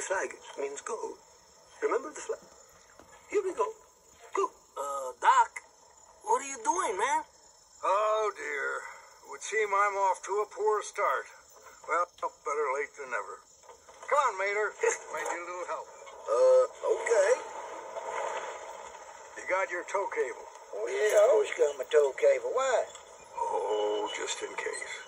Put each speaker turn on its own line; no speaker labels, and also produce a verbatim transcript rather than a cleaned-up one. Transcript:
flag means go. Remember the flag? Here we go. Go.
Uh, Doc, what are you doing, man?
Oh, dear. It would seem I'm off to a poor start. Well, better late than never. Come on, Mater. Might need a little help.
Uh, okay.
You got your tow cable?
Oh, yeah, I always got my tow cable. Why?
Oh, just in case.